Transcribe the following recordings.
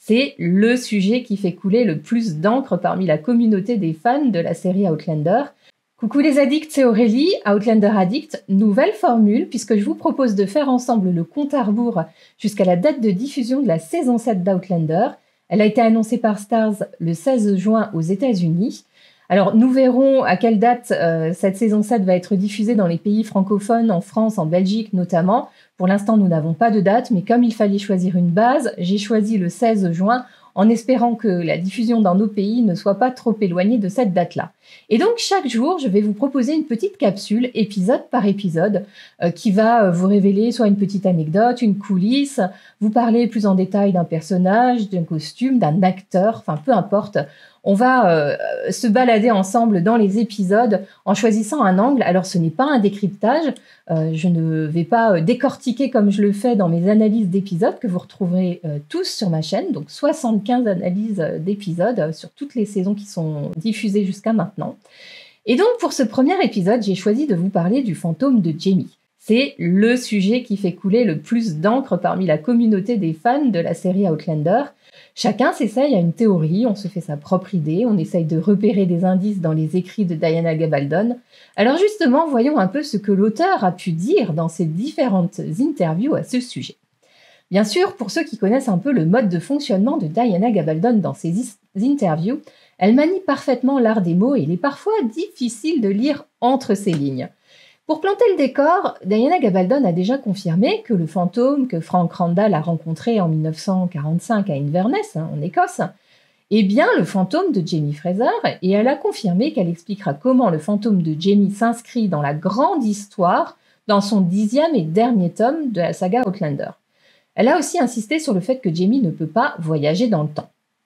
C'est le sujet qui fait couler le plus d'encre parmi la communauté des fans de la série Outlander. Coucou les addicts, c'est Aurélie, Outlander Addict, nouvelle formule puisque je vous propose de faire ensemble le compte à rebours jusqu'à la date de diffusion de la saison 7 d'Outlander. Elle a été annoncée par Starz le 16 juin aux États-Unis. Alors nous verrons à quelle date cette saison 7 va être diffusée dans les pays francophones, en France, en Belgique notamment. Pour l'instant, nous n'avons pas de date, mais comme il fallait choisir une base, j'ai choisi le 16 juin en espérant que la diffusion dans nos pays ne soit pas trop éloignée de cette date-là. Et donc, chaque jour, je vais vous proposer une petite capsule, épisode par épisode, qui va vous révéler soit une petite anecdote, une coulisse, vous parler plus en détail d'un personnage, d'un costume, d'un acteur, enfin peu importe. On va se balader ensemble dans les épisodes en choisissant un angle. Alors, ce n'est pas un décryptage. Je ne vais pas décortiquer comme je le fais dans mes analyses d'épisodes que vous retrouverez tous sur ma chaîne. Donc, 75 analyses d'épisodes sur toutes les saisons qui sont diffusées jusqu'à maintenant. Et donc, pour ce premier épisode, j'ai choisi de vous parler du fantôme de Jamie. C'est le sujet qui fait couler le plus d'encre parmi la communauté des fans de la série Outlander. Chacun s'essaye à une théorie, on se fait sa propre idée, on essaye de repérer des indices dans les écrits de Diana Gabaldon. Alors justement, voyons un peu ce que l'auteur a pu dire dans ses différentes interviews à ce sujet. Bien sûr, pour ceux qui connaissent un peu le mode de fonctionnement de Diana Gabaldon dans ses interviews, elle manie parfaitement l'art des mots et il est parfois difficile de lire entre ses lignes. Pour planter le décor, Diana Gabaldon a déjà confirmé que le fantôme que Frank Randall a rencontré en 1945 à Inverness, en Écosse, est bien le fantôme de Jamie Fraser, et elle a confirmé qu'elle expliquera comment le fantôme de Jamie s'inscrit dans la grande histoire dans son 10e et dernier tome de la saga Outlander. Elle a aussi insisté sur le fait que Jamie ne peut pas voyager dans le temps.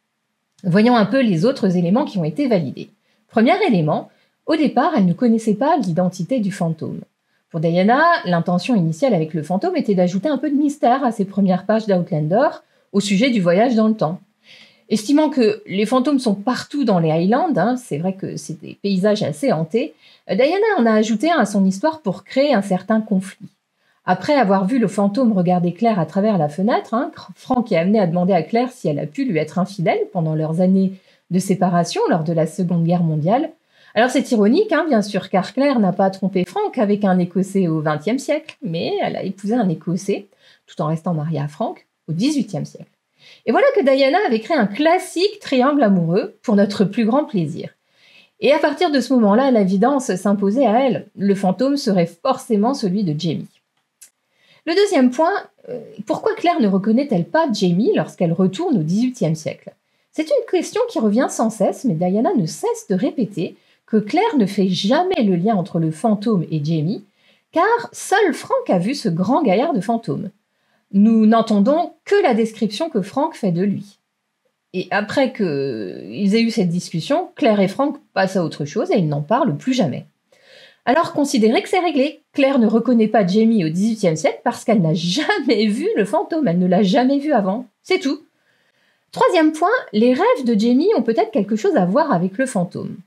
Voyons un peu les autres éléments qui ont été validés. Premier élément, au départ, elle ne connaissait pas l'identité du fantôme. Pour Diana, l'intention initiale avec le fantôme était d'ajouter un peu de mystère à ses premières pages d'Outlander au sujet du voyage dans le temps. Estimant que les fantômes sont partout dans les Highlands, c'est vrai que c'est des paysages assez hantés, Diana en a ajouté un à son histoire pour créer un certain conflit. Après avoir vu le fantôme regarder Claire à travers la fenêtre, Frank est amené à demander à Claire si elle a pu lui être infidèle pendant leurs années de séparation lors de la Seconde Guerre mondiale. Alors c'est ironique, bien sûr, car Claire n'a pas trompé Frank avec un Écossais au XXe siècle, mais elle a épousé un Écossais, tout en restant mariée à Frank, au XVIIIe siècle. Et voilà que Diana avait créé un classique triangle amoureux pour notre plus grand plaisir. Et à partir de ce moment-là, l'évidence s'imposait à elle. Le fantôme serait forcément celui de Jamie. Le deuxième point, pourquoi Claire ne reconnaît-elle pas Jamie lorsqu'elle retourne au XVIIIe siècle ? C'est une question qui revient sans cesse, mais Diana ne cesse de répéter que Claire ne fait jamais le lien entre le fantôme et Jamie, car seul Frank a vu ce grand gaillard de fantôme. Nous n'entendons que la description que Frank fait de lui. Et après qu'ils aient eu cette discussion, Claire et Frank passent à autre chose et ils n'en parlent plus jamais. Alors considérez que c'est réglé. Claire ne reconnaît pas Jamie au XVIIIe siècle parce qu'elle n'a jamais vu le fantôme, elle ne l'a jamais vu avant. C'est tout. Troisième point, les rêves de Jamie ont peut-être quelque chose à voir avec le fantôme.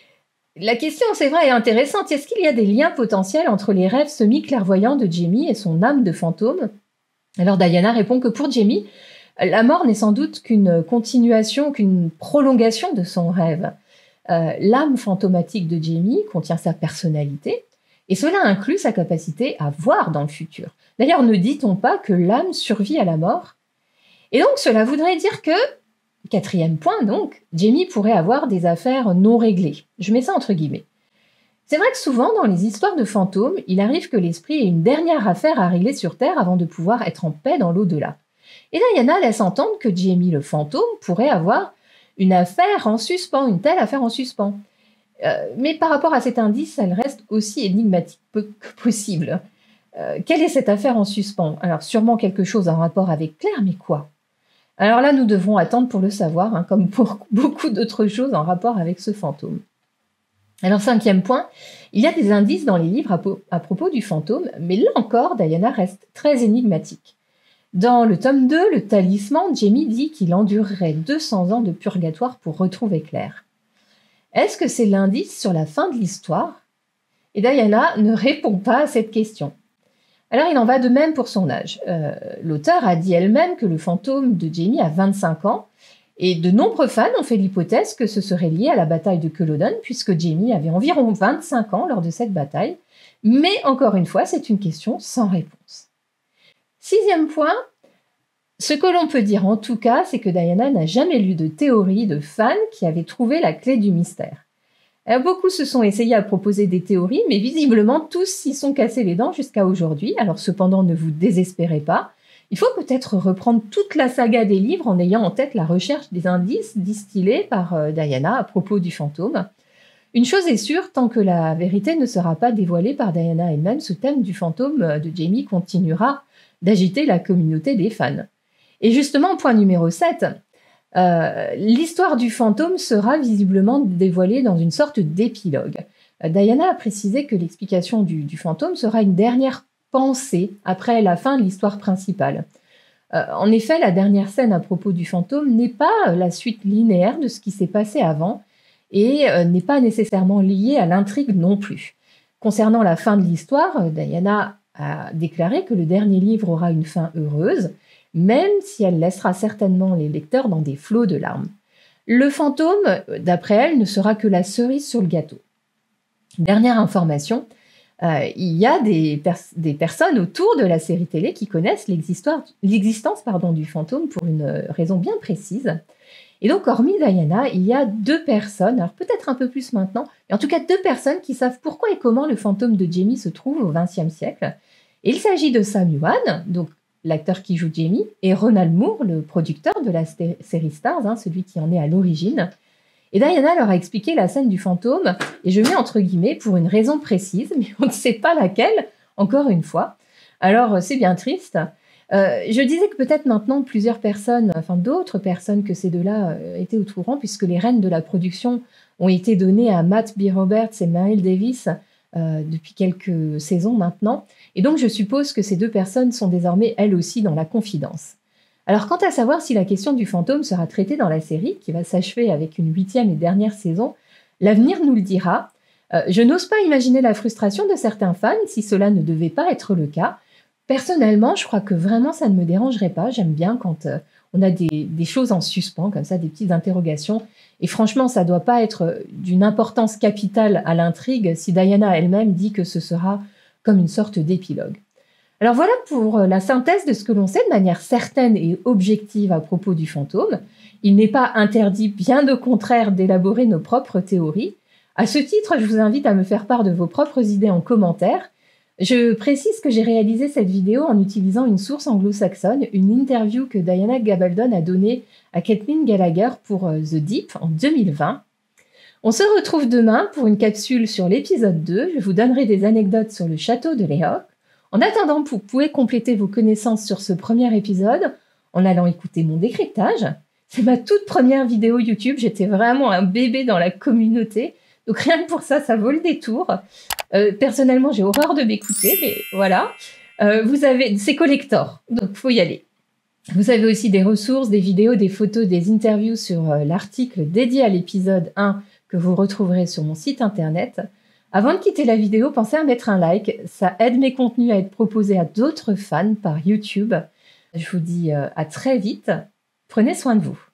La question, c'est vrai, est intéressante. Est-ce qu'il y a des liens potentiels entre les rêves semi-clairvoyants de Jamie et son âme de fantôme ? Alors Diana répond que pour Jamie, la mort n'est sans doute qu'une continuation, qu'une prolongation de son rêve. L'âme fantomatique de Jamie contient sa personnalité, et cela inclut sa capacité à voir dans le futur. D'ailleurs, ne dit-on pas que l'âme survit à la mort ? Et donc, cela voudrait dire que, quatrième point donc, Jamie pourrait avoir des affaires non réglées. Je mets ça entre guillemets. C'est vrai que souvent, dans les histoires de fantômes, il arrive que l'esprit ait une dernière affaire à régler sur Terre avant de pouvoir être en paix dans l'au-delà. Et Diana laisse entendre que Jamie le fantôme pourrait avoir une affaire en suspens, une telle affaire en suspens. Mais par rapport à cet indice, elle reste aussi énigmatique que possible. Quelle est cette affaire en suspens ? Alors sûrement quelque chose en rapport avec Claire, mais quoi ? Alors là, nous devrons attendre pour le savoir, comme pour beaucoup d'autres choses en rapport avec ce fantôme. Alors, cinquième point, il y a des indices dans les livres à propos du fantôme, mais là encore, Diana reste très énigmatique. Dans le tome 2, le talisman, Jamie dit qu'il endurerait 200 ans de purgatoire pour retrouver Claire. Est-ce que c'est l'indice sur la fin de l'histoire ? Et Diana ne répond pas à cette question. Alors il en va de même pour son âge. L'auteur a dit elle-même que le fantôme de Jamie a 25 ans, et de nombreux fans ont fait l'hypothèse que ce serait lié à la bataille de Culloden, puisque Jamie avait environ 25 ans lors de cette bataille. Mais encore une fois, c'est une question sans réponse. 6e point, ce que l'on peut dire en tout cas, c'est que Diana n'a jamais lu de théorie de fans qui avaient trouvé la clé du mystère. Beaucoup se sont essayés à proposer des théories, mais visiblement tous s'y sont cassés les dents jusqu'à aujourd'hui. Alors cependant, ne vous désespérez pas. Il faut peut-être reprendre toute la saga des livres en ayant en tête la recherche des indices distillés par Diana à propos du fantôme. Une chose est sûre, tant que la vérité ne sera pas dévoilée par Diana elle-même, ce thème du fantôme de Jamie continuera d'agiter la communauté des fans. Et justement, point numéro 7, l'histoire du fantôme sera visiblement dévoilée dans une sorte d'épilogue. Diana a précisé que l'explication du fantôme sera une dernière pensée après la fin de l'histoire principale. En effet, la dernière scène à propos du fantôme n'est pas la suite linéaire de ce qui s'est passé avant et n'est pas nécessairement liée à l'intrigue non plus. Concernant la fin de l'histoire, Diana a déclaré que le dernier livre aura une fin heureuse, même si elle laissera certainement les lecteurs dans des flots de larmes. Le fantôme, d'après elle, ne sera que la cerise sur le gâteau. Dernière information, il y a des personnes autour de la série télé qui connaissent l'existence du fantôme pour une raison bien précise. Et donc, hormis Diana, il y a 2 personnes, alors peut-être un peu plus maintenant, mais en tout cas 2 personnes qui savent pourquoi et comment le fantôme de Jamie se trouve au XXe siècle. Et il s'agit de Sam Yuan, donc l'acteur qui joue Jamie, et Ronald Moore, le producteur de la série Stars, celui qui en est à l'origine. Et Diana leur a expliqué la scène du fantôme, et je mets entre guillemets pour une raison précise, mais on ne sait pas laquelle, encore une fois. Alors c'est bien triste. Je disais que peut-être maintenant plusieurs personnes, enfin d'autres personnes que ces 2-là étaient au courant, puisque les rênes de la production ont été données à Matt B. Roberts et Meryl Davis depuis quelques saisons maintenant. Et donc je suppose que ces 2 personnes sont désormais elles aussi dans la confidence. Alors quant à savoir si la question du fantôme sera traitée dans la série, qui va s'achever avec une 8e et dernière saison, l'avenir nous le dira. Je n'ose pas imaginer la frustration de certains fans si cela ne devait pas être le cas. Personnellement, je crois que vraiment ça ne me dérangerait pas. J'aime bien quand on a des choses en suspens, comme ça, des petites interrogations. Et franchement, ça ne doit pas être d'une importance capitale à l'intrigue si Diana elle-même dit que ce sera comme une sorte d'épilogue. Alors voilà pour la synthèse de ce que l'on sait de manière certaine et objective à propos du fantôme. Il n'est pas interdit, bien au contraire, d'élaborer nos propres théories. À ce titre, je vous invite à me faire part de vos propres idées en commentaire. Je précise que j'ai réalisé cette vidéo en utilisant une source anglo-saxonne, une interview que Diana Gabaldon a donnée à Caitlin Gallagher pour The Deep en 2020. On se retrouve demain pour une capsule sur l'épisode 2. Je vous donnerai des anecdotes sur le château de Léoch. En attendant, vous pouvez compléter vos connaissances sur ce premier épisode en allant écouter mon décryptage. C'est ma toute première vidéo YouTube, j'étais vraiment un bébé dans la communauté, donc rien que pour ça, ça vaut le détour. Personnellement, j'ai horreur de m'écouter, mais voilà. C'est collector, donc faut y aller. Vous avez aussi des ressources, des vidéos, des photos, des interviews sur l'article dédié à l'épisode 1 que vous retrouverez sur mon site internet. Avant de quitter la vidéo, pensez à mettre un like, ça aide mes contenus à être proposés à d'autres fans par YouTube. Je vous dis à très vite, prenez soin de vous.